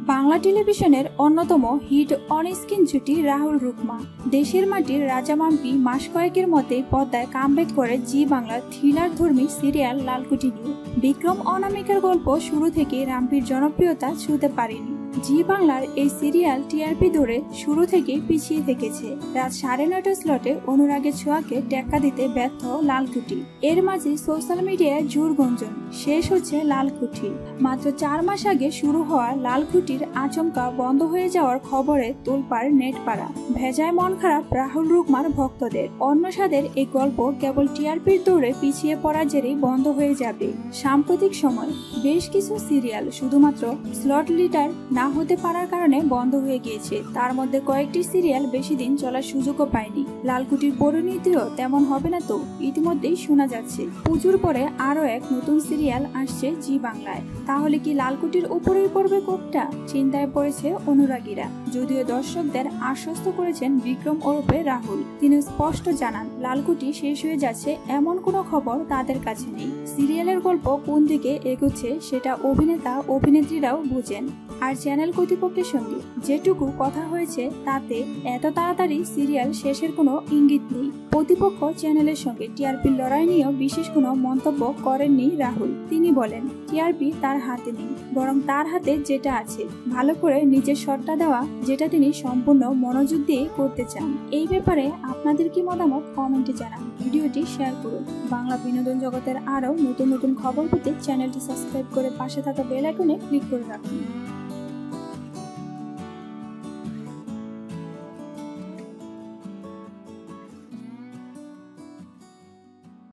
বাংলা টেলিভিশনের অন্যতম hit on screen জুটি রাহুল রুকমা। দেশের মাটির রাজা মাম্পি মাস কয়েকের মধ্যেই পর্দায় কামব্যাক করে জি বাংলার থ্রিলার ধর্মী সিরিয়াল লালকুঠি নিয়ে। বিক্রম অনামিকার গল্প শুরু থেকে রাম্পির জনপ্রিয়তা ছুঁতে পারেনি। জি বাংলার এই সিরিয়াল টিআরপি ধরে শুরু থেকে পিছিয়ে থেকেছে। রাত 9:30 স্লটে অনুরাগের ছোঁয়াকে টেক্কা দিতে ব্যর্থ লালকুঠি। এর মাঝে সোশ্যাল মিডিয়ায় জোর গুঞ্জন শেষ হচ্ছে লালকুঠি। মাত্র 4 মাস আগে শুরু হওয়া লালকুঠির আচমকা বন্ধ হয়ে যাওয়ার খবরে তোলপাড় নেটপাড়া। ভেজায় মন খারাপ রাহুল রুকমার ভক্তদের। অন্য স্বাদের এই গল্প কেবল টিআরপির দৌড়ে পিছিয়ে পড়া জেরেই বন্ধ হয়ে যাবে। সাম্প্রতিক সময় বেশ কিছু সিরিয়াল শুধুমাত্র স্লট লিডার না হতে পারার কারণে বন্ধ হয়ে গিয়েছে। তার মধ্যে কয়েকটি সিরিয়াল বেশি দিন চলার সুযোগও পায়নি। লালকুঠির পরিণতিও তেমন হবে না তো ইতিমধ্যেই শোনা যাচ্ছে। পুজোর পরে আরো এক নতুন সিরিয়াল আসছে জি বাংলায়। তাহলে কি লালকুঠির উপরেই পড়বে কোপটা? চিন্তায় পড়েছে অনুরাগীরা। যদিও দর্শকদের আশ্বস্ত করেছেন বিক্রম ওরফে রাহুল। তিনি স্পষ্ট জানান লালকুঠি শেষ হয়ে যাচ্ছে এমন কোনো খবর তাদের কাছে নেই। সিরিয়ালের গল্প কোন দিকে এগোচ্ছে সেটা অভিনেতা অভিনেত্রীরাও বুঝেন। আর চ্যানেল কর্তৃপক্ষের সঙ্গে যেটুকু কথা হয়েছে তাতে এত তাড়াতাড়ি সিরিয়াল শেষের কোনো ইঙ্গিত নেই। প্রতিপক্ষ চ্যানেলের সঙ্গে টিআরপির লড়াই নিয়েও বিশেষ কোনো মন্তব্য করেননি রাহুল। তিনি বলেন টিআরপি তার হাতে নেই, বরং তার হাতে যেটা আছে ভালো করে নিজের শটটা দেওয়া, যেটা তিনি সম্পূর্ণ মনোযোগ দিয়ে করতে চান। এই ব্যাপারে আপনাদের কি মতামত কমেন্টে জানান। ভিডিওটি শেয়ার করুন। বাংলা বিনোদন জগতের আরও নতুন নতুন খবর পেতে চ্যানেলটি সাবস্ক্রাইব করে পাশে থাকা বেল আইকনে ক্লিক করে রাখুন।